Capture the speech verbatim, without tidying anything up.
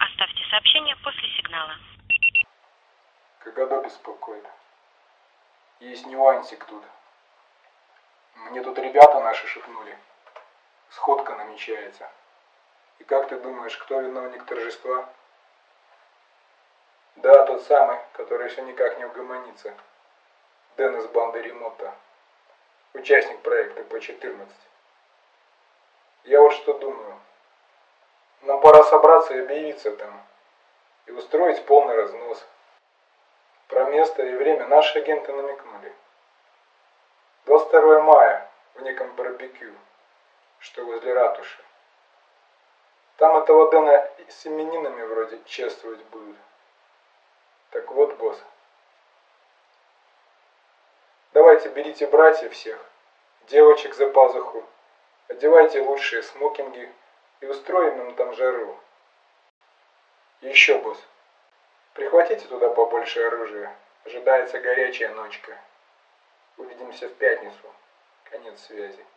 Оставьте сообщение после сигнала. Кагадо беспокоит. Есть нюансик тут. Мне тут ребята наши шепнули. Сходка намечается. И как ты думаешь, кто виновник торжества? Да, тот самый, который все никак не угомонится. Дэн из банды Ремота. Участник проекта по четырнадцать. Я вот что думаю. Нам пора собраться и объявиться там. И устроить полный разнос. Про место и время наши агенты намекнули. двадцать второго мая в неком барбекю, что возле ратуши. Там этого Дэна с именинами вроде чествовать будут. Так вот, босс. Давайте берите братьев всех, девочек за пазуху, одевайте лучшие смокинги и устроим им там жару. И еще, босс, прихватите туда побольше оружия. Ожидается горячая ночка. Увидимся в пятницу. Конец связи.